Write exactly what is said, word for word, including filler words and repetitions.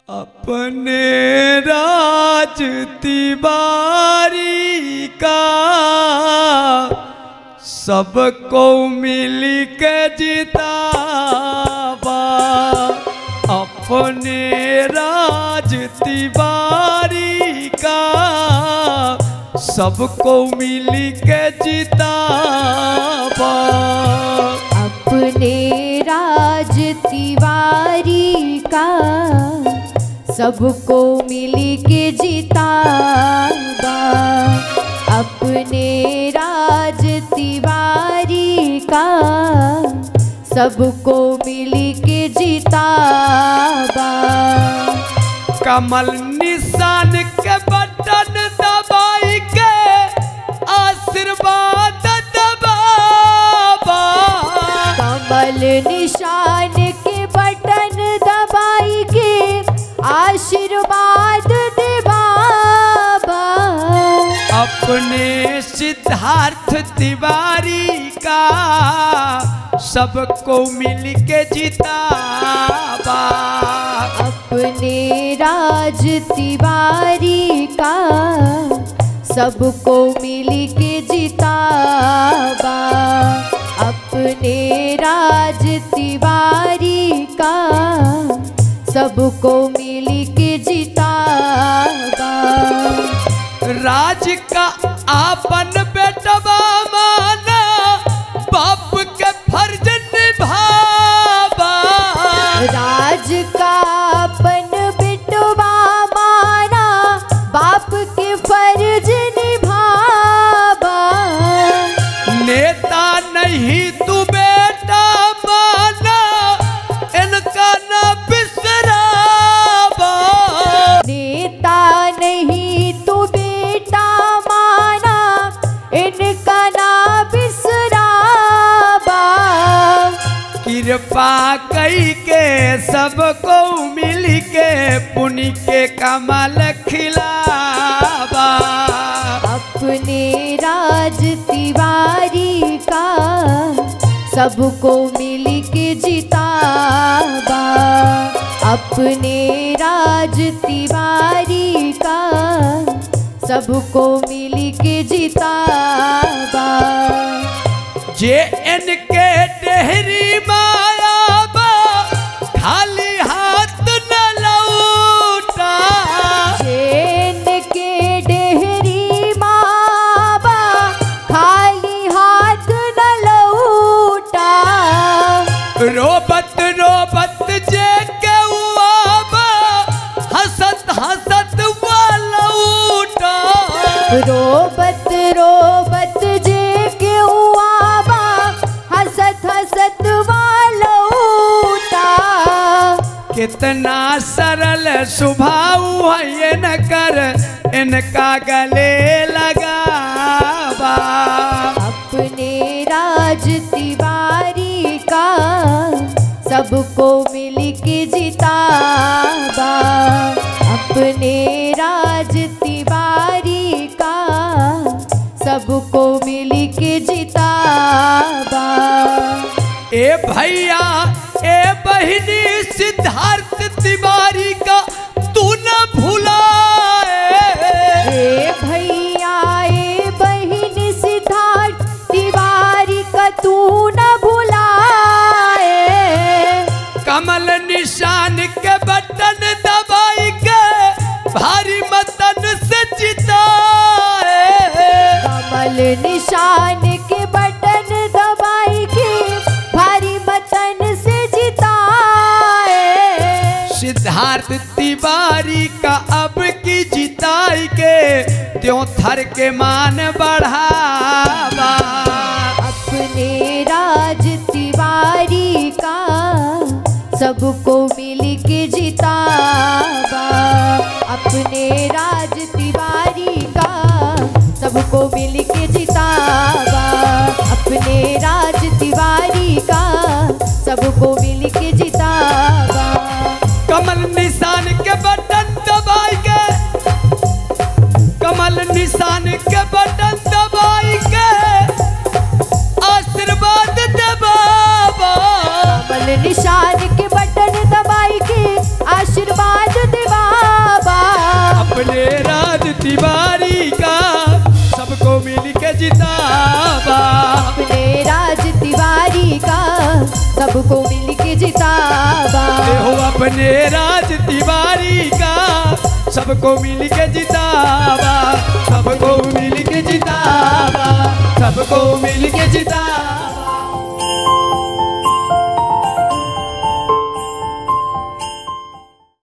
अपने राज तिवारी का सबको मिल के जितावा। अपने राज तिवारी का सबको मिल के जितावा। अपने राज तिवारी का सबको मिल के जितावा। अपने राज तिवारी का सबको मिल के जितावा। कमल निशान के बटन दबाई के आशीर्वाद दबावा। कमल निशान के बटन दबाई के आशीर्वाद देवाबा। अपने सिद्धार्थ तिवारी का सबको मिल के जितावा। अपने राज तिवारी का सबको मिल के जितावा। अपने राज तिवारी का सबको मिल के जितावा। राज का आपन बेटवा माना बाप के फर्ज निभावा। राज का अपन बेटवा माना बाप के फर्ज निभावा। नेता नहीं तू बेटा माना इनका ना बिसरावा। नेता नहीं तू बेटा माना इनका ना बिसरावा। कृपा कई के सबको मिल के पुण्य के कमल खिलावा। अपने राज तिवारी का सबको मिल के जितावा। अपने राज तिवारी का सबको मिल के जितावा। जे इनके डेहरी मायाबा खाली हाथ न लौटा। चैन के डेहरी माबा खाली हाथ न लौटा। रोबत रोबत जे के आबा हसत हसत वालौटा। रोबत रोबत जे के आबा हसत हसत वालौटा। कितना सरल स्वभाव है न कर इनका गले लगावा। अपने राज तिवारी का सबको मिल के जितावा। अपने राज तिवारी का सबको मिल के जितावा। ए भैया ए बहिनी सिद्धार्थ तिवारी का तू न भुलाए। ए भैया ए बहिन सिद्धार्थ तिवारी का तू न भुलाए। कमल निशान के बटन दबाई के भारी मतन से जिताए। कमल निशान के बटन दबाई के भारी मतन से जिताए। सिद्धार्थ तिवारी का अब की जिताई के त्यों थर के मान बढ़ावा। अपने राज तिवारी का सबको मिल के जितावा। अपने राज तिवारी का सबको मिल के जितावा। अपने राज तिवारी का सबको मिल के जितावा। कमल निशान के बटन दबाई के कमल निशान के बटन दबाई के आशीर्वाद देवावा। कमल निशान के बटन दबाई के आशीर्वाद दे जितावा। अपने राज तिवारी का सबको मिल के जितावा। हो अपने राज तिवारी का सबको मिल के जितावा। सबको मिल के जितावा। सबको मिल के जितावा।